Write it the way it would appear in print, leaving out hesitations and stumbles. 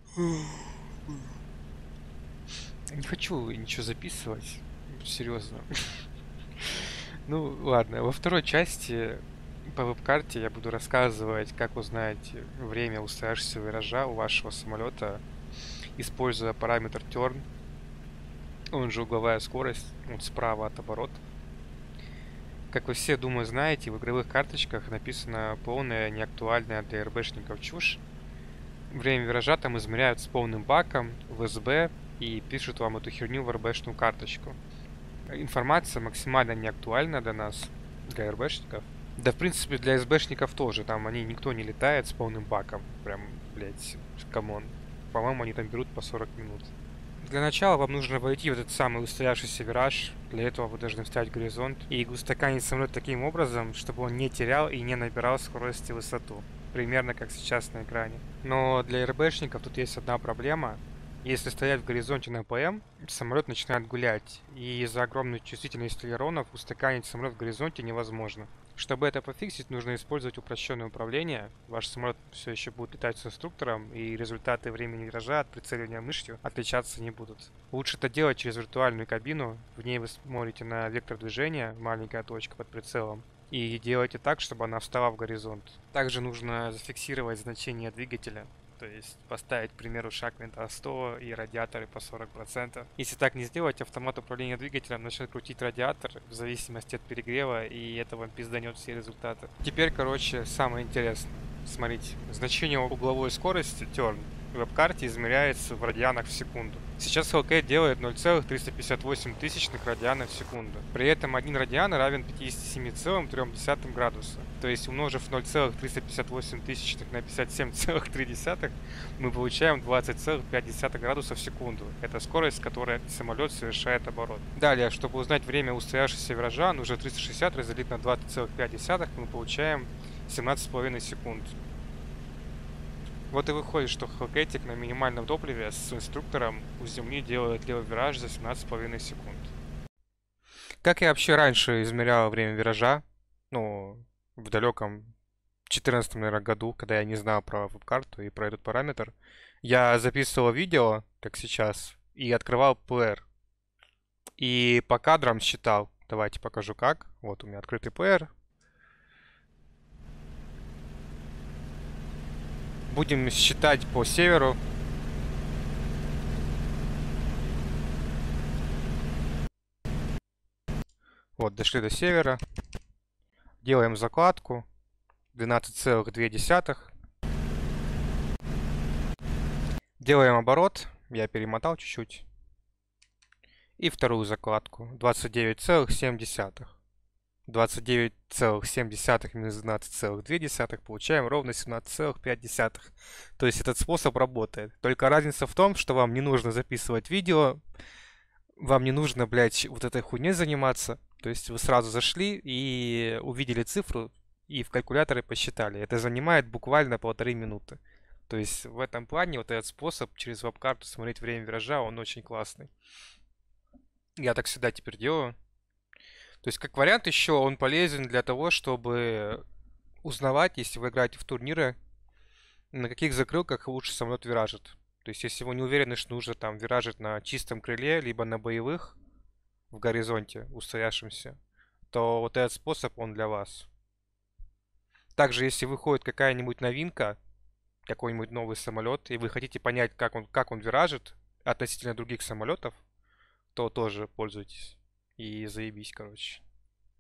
Не хочу ничего записывать. Серьезно. Ну, ладно. Во второй части по веб-карте я буду рассказывать, как узнать время устоявшегося виража у вашего самолета, используя параметр turn, он же угловая скорость, вот справа от оборота. Как вы все, думаю, знаете, в игровых карточках написано полная, неактуальная для РБшников чушь. Время виража там измеряют с полным баком в СБ и пишут вам эту херню в РБшную карточку. Информация максимально неактуальна для нас, для РБшников. Да, в принципе, для СБшников тоже. Там никто не летает с полным баком. Прям, блять, камон. По-моему, они там берут по 40 минут. Для начала вам нужно войти в этот самый устоявшийся вираж. Для этого вы должны встать горизонт и устаканить самолет таким образом, чтобы он не терял и не набирал скорость и высоту. Примерно как сейчас на экране. Но для РБшников тут есть одна проблема. Если стоять в горизонте на ПМ, самолет начинает гулять, и из-за огромной чувствительности элеронов устаканить самолет в горизонте невозможно. Чтобы это пофиксить, нужно использовать упрощенное управление. Ваш самолет все еще будет летать с инструктором, и результаты времени виража от прицеливания мышью отличаться не будут. Лучше это делать через виртуальную кабину. В ней вы смотрите на вектор движения, маленькая точка под прицелом, и делайте так, чтобы она встала в горизонт. Также нужно зафиксировать значение двигателя. То есть поставить, к примеру, шаг винта 100 и радиаторы по 40%. Если так не сделать, автомат управления двигателем начнет крутить радиатор в зависимости от перегрева, и это вам пизданет все результаты. Теперь, короче, самое интересное. Смотрите, значение угловой скорости turn в веб-карте измеряется в радианах в секунду. Сейчас Hellcat делает 0,358 радиана в секунду. При этом 1 радиан равен 57,3 градуса. То есть, умножив 0,358 на 57,3, мы получаем 20,5 градуса в секунду. Это скорость, с которой самолет совершает оборот. Далее, чтобы узнать время устоявшегося виража, нужно 360 разделить на 20,5, мы получаем 17,5 секунд. Вот и выходит, что Hellcat на минимальном топливе с инструктором у земли делает левый вираж за 17,5 секунд. Как я вообще раньше измерял время виража, ну, в далеком 2014, наверное, году, когда я не знал про веб-карту и про этот параметр, я записывал видео, как сейчас, и открывал PR. И по кадрам считал. Давайте покажу как. Вот у меня открытый PR. Будем считать по северу. Вот, дошли до севера. Делаем закладку. 12,2. Делаем оборот. Я перемотал чуть-чуть. И вторую закладку. 29,7. 29,7 минус 12,2 получаем ровно 17,5. То есть этот способ работает. Только разница в том, что вам не нужно записывать видео, вам не нужно, блядь, вот этой хуйней заниматься. То есть вы сразу зашли и увидели цифру и в калькуляторе посчитали. Это занимает буквально 1,5 минуты. То есть в этом плане вот этот способ через веб-карту смотреть время виража, он очень классный. Я так всегда теперь делаю. То есть, как вариант еще, он полезен для того, чтобы узнавать, если вы играете в турниры, на каких закрылках лучше самолет виражит. То есть, если вы не уверены, что нужно там виражить на чистом крыле, либо на боевых в горизонте устоявшемся, то вот этот способ, он для вас. Также, если выходит какая-нибудь новинка, какой-нибудь новый самолет, и вы хотите понять, как он виражит относительно других самолетов, то тоже пользуйтесь. И заебись, короче.